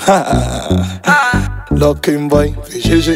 Looking boy, Fichichi.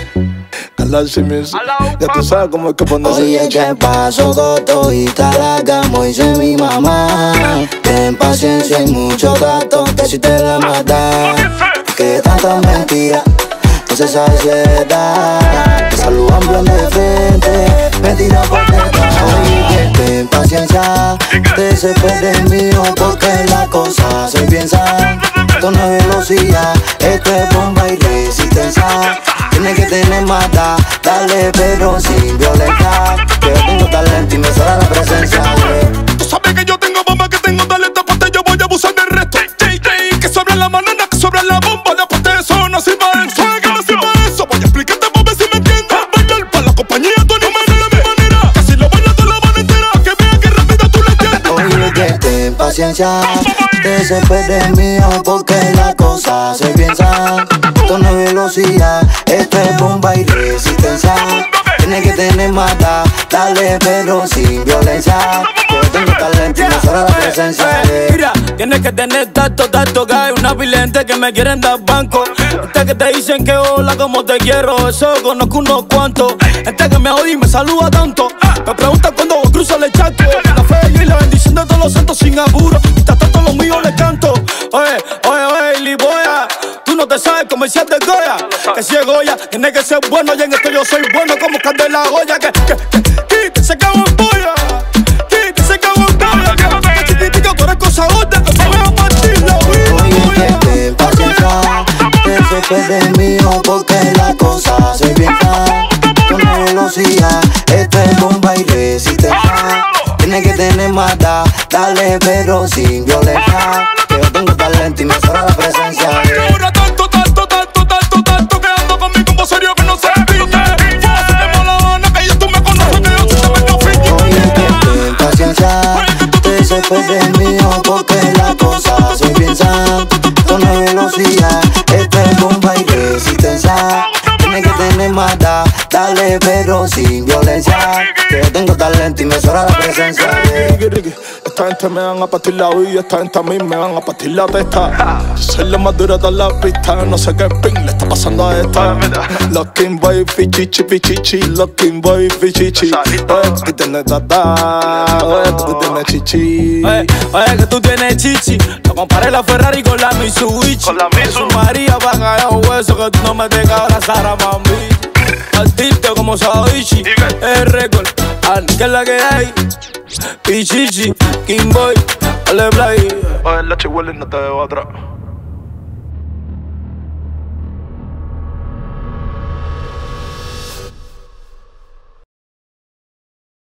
Ya tú sabes cómo es que ponerse. Oye, ¿qué pasó, Coto? Y te halagamos, dice mi mamá. Ten paciencia y mucho tacto, que si te la mata. Que tanta mentira, no se sabe si es verdad. Te saludan plan de frente, mentira por detrás. Oye, ten paciencia, te desesperes mío, porque la cosa se piensa. Esto no es velocidad, esto es bomba y resistencia. Tienes que tener mata, dale pero sin violencia. Que yo tengo talento y me sobra la presencia. Tú sabes que yo tengo bomba, que tengo talento, aparte yo voy a abusar del resto. Que sobre la banana, que sobre la bomba, después de eso no sirva eso. Que no sirva eso, voy a explicarte por ver si me entiendes. Bailar para la compañía, tú no me de mi manera. Que si lo bailas tú la van entera, que vean que rápido tú le entiendes. Oye, que ten paciencia, te desesperes mío, porque la cosa se piensa. Esto no es velocidad, esto es bomba y resistencia. Tienes que tener mata, dale pero sin violencia. Que yo tengo talento y me sobra la presencia. Mira, tienes que tener tacto, que hay una pila de gente que me quieren dar banco. Gente que te dicen que hola, como te quiero, eso conozco unos cuantos. Gente que me odia y me saluda tanto, me preguntan cuando cruzo el chaco. La fe y la bendición de todos los santos sin apuro. Hasta tanto los míos les canto. Oye, Liboya, tú no te sabes comercial de Goya. Que si es Goya, tiene que ser bueno. Y en esto yo soy bueno como Candela Goya. Que se cago en polla. Que se cago en polla. Que chiquitico, tú eres cosa gorda. Que me veo partirla. Oye, que ten paciencia, te desesperes mío, porque la cosa se piensa. Esto no es velocidad, esto es bomba y resistencia. Tienes que tener mata, dale pero sin violencia. Que yo tengo talento y me sobra la presencia. Ahora tanto, que ando conmigo un serio que no se piñe. Fácil de mala gana, que ya tú me conoces, que yo sí te meto fiñe. Oye, que ten paciencia, te desesperes mío, porque la cosa se piensa. Esto no es velocidad, esto es bomba y resistencia. Tienes que tener mata, dale pero sin violencia. Que yo tengo talento y me sobra la presencia. Ricky, esta gente me van a partir la vida, esta gente a mí me van a partir la testa. Soy la más dura de la pista, no sé qué ping le está pasando a esta. Looking boy, Fichichi, looking boy, Fichichi. Oye, tú tienes dada, oye, tú tienes chichi. Oye, que tú tienes chichi. No compares la Ferrari con la Mitsubishi. Con María van a dar un hueso, que tú no me dejas abrazar a mami. Partirte como Saoichi, es récord, que es la que hay. Pichichi, King Boy, dale play. Oye, la chihuahua no te debo atrás.